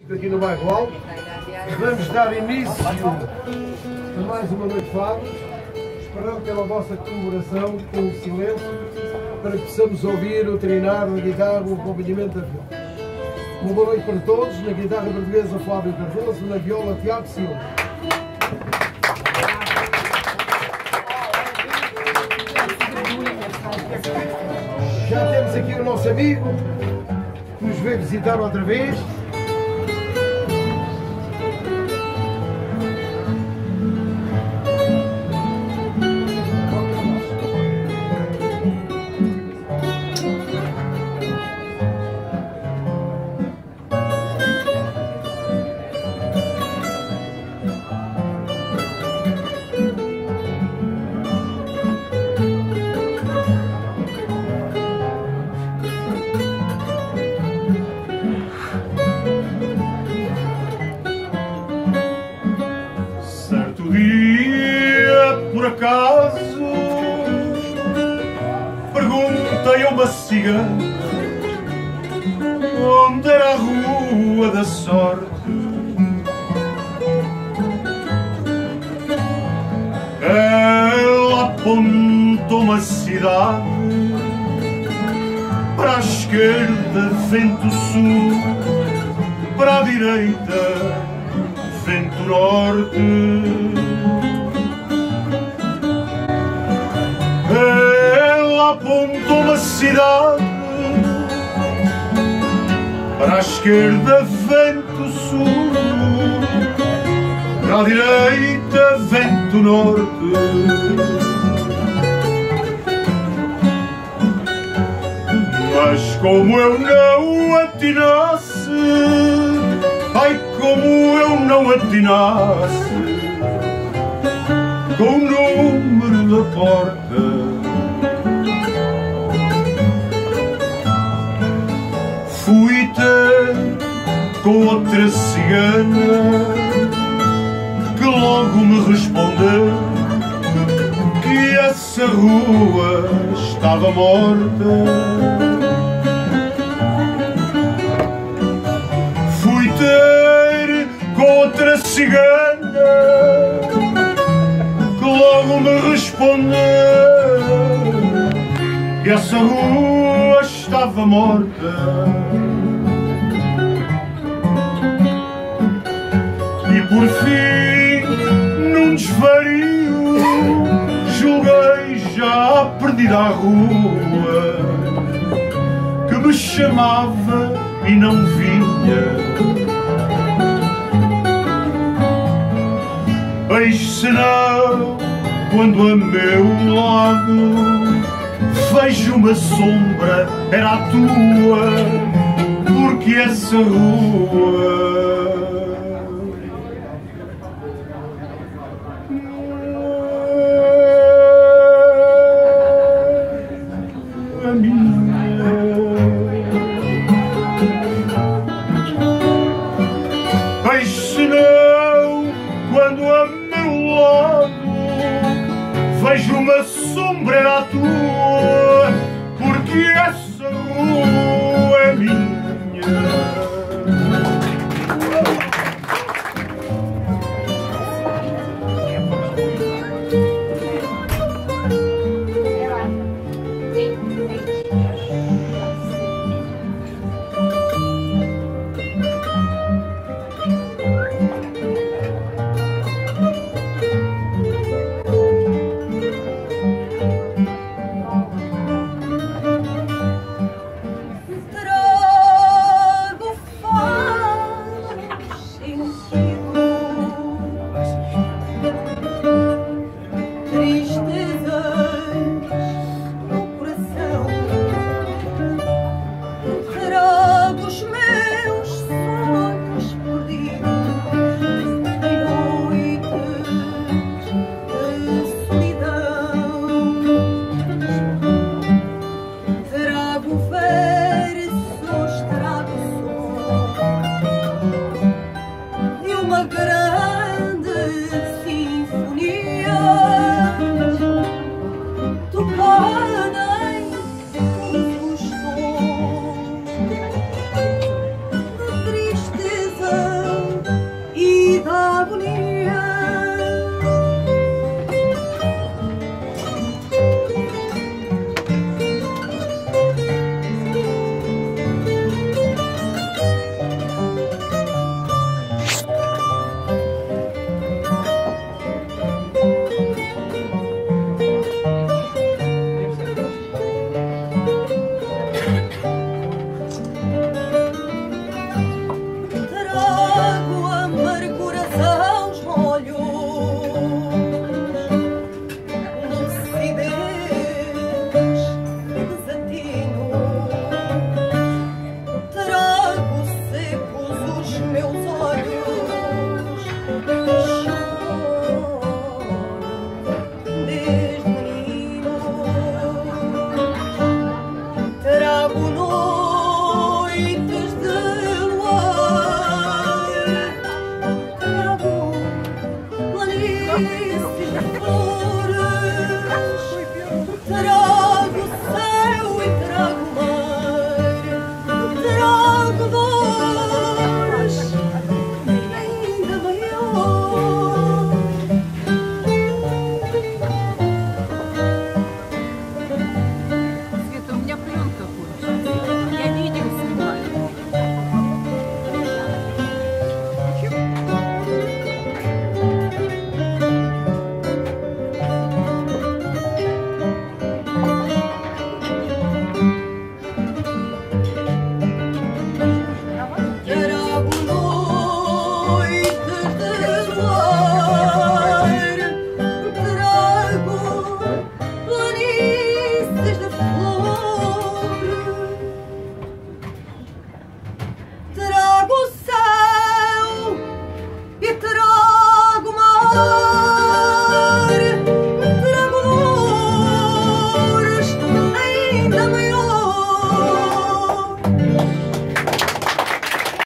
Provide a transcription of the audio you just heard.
aqui no Bairro Alto. Vamos dar início a mais uma noite de fados, esperando pela vossa colaboração com o silêncio, para que possamos ouvir o trinar da guitarra, o acompanhamento da viola. Uma boa noite para todos. Na guitarra portuguesa, Flávio Cardoso, na viola, Tiago Silva. Já temos aqui o nosso amigo que nos veio visitar outra vez. Por acaso perguntei a uma cigana onde era a rua da sorte. Ela apontou uma cidade, para a esquerda vento sul, para a direita vento norte. Ela apontou uma cidade, para a esquerda vento sul, para a direita vento norte. Mas como eu não atinasse, ai como eu não atinasse com o número da porta, fui ter com outra cigana que logo me respondeu que essa rua estava morta. Fui ter com outra cigana que logo me respondeu que essa rua estava morta. E por fim, num desvario, julguei já perdida a rua que me chamava e não vinha. Eis senão, quando a meu lado vejo uma sombra, era a tua, porque essa rua é a minha. Eis senão, quando a meu lado vejo uma sombra, era a tua, porque essa rua é minha. amor.